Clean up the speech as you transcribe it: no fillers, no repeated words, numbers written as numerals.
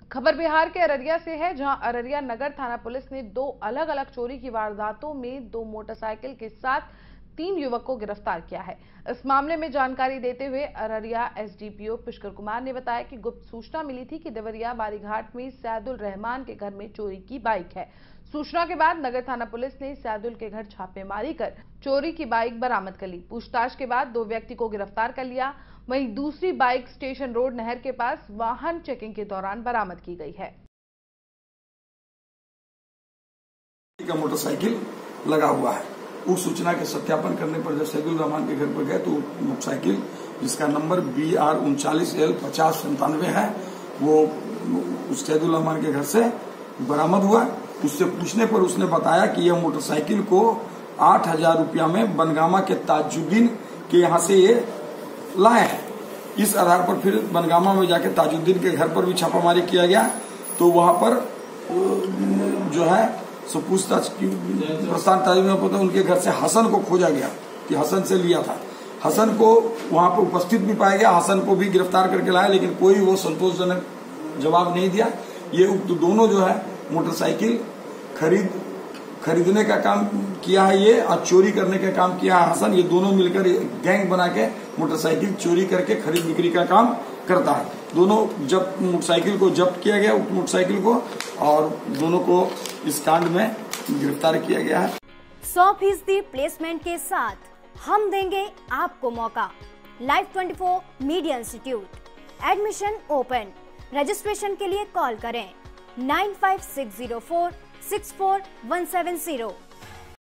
खबर बिहार के अररिया से है, जहां अररिया नगर थाना पुलिस ने 2 अलग-अलग चोरी की वारदातों में 2 मोटरसाइकिल के साथ 3 युवक को गिरफ्तार किया है। इस मामले में जानकारी देते हुए अररिया एसडीपीओ पुष्कर कुमार ने बताया कि गुप्त सूचना मिली थी कि देवरिया बारीघाट में सैदुल रहमान के घर में चोरी की बाइक है। सूचना के बाद नगर थाना पुलिस ने सैदुल के घर छापेमारी कर चोरी की बाइक बरामद कर ली। पूछताछ के बाद 2 व्यक्ति को गिरफ्तार कर लिया। वहीं दूसरी बाइक स्टेशन रोड नहर के पास वाहन चेकिंग के दौरान बरामद की गई है। मोटरसाइकिल लगा हुआ है। उस सूचना के सत्यापन करने पर जब सैदुल रहमान के घर पर गए तो मोटरसाइकिल जिसका नंबर BR 39L 5097 है, वो सैदुल रहमान के घर से बरामद हुआ। उससे पूछने पर उसने बताया कि यह मोटरसाइकिल को 8,000 रुपया में बनगामा के ताजुद्दीन के यहाँ से ये लाए हैं। इस आधार पर फिर बनगामा में जाके ताजुद्दीन के घर पर भी छापामारी किया गया, तो वहां पर जो है सो पूछताछ की प्रस्थान में पता उनके घर से हसन को खोजा गया कि हसन से लिया था। हसन को वहां पर उपस्थित भी पाया गया, हसन को भी गिरफ्तार करके लाया, लेकिन कोई वो संतोषजनक जवाब नहीं दिया। ये दोनों जो है मोटरसाइकिल खरीदने का काम किया है ये, और चोरी करने का काम किया है हसन। ये दोनों मिलकर गैंग बना के मोटरसाइकिल चोरी करके खरीद बिक्री का काम करता है। दोनों जब मोटरसाइकिल को जब्त किया गया, मोटरसाइकिल को, और दोनों को इस कांड में गिरफ्तार किया गया है। 100% प्लेसमेंट के साथ हम देंगे आपको मौका। Live 24 media institute, admission open. Registration के लिए कॉल करें 9560464170।